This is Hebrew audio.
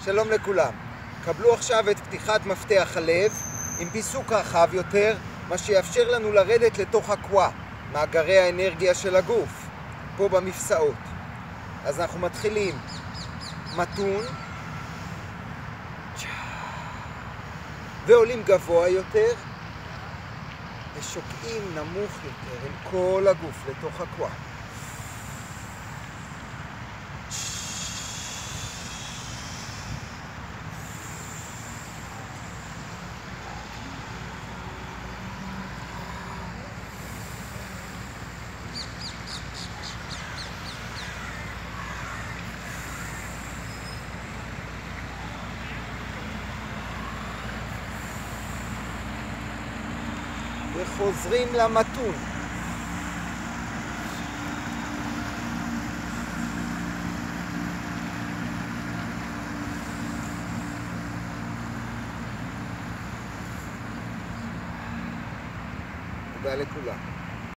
שלום לכולם. קבלו עכשיו את פתיחת מפתח הלב עם פיסוק רחב יותר, מה שיאפשר לנו לרדת לתוך הקווה, מאגרי האנרגיה של הגוף, פה במפסעות. אז אנחנו מתחילים מתון, ועולים גבוה יותר, ושוקעים נמוך יותר עם כל הגוף לתוך הקווה. וחוזרים למתון. תודה לכולם.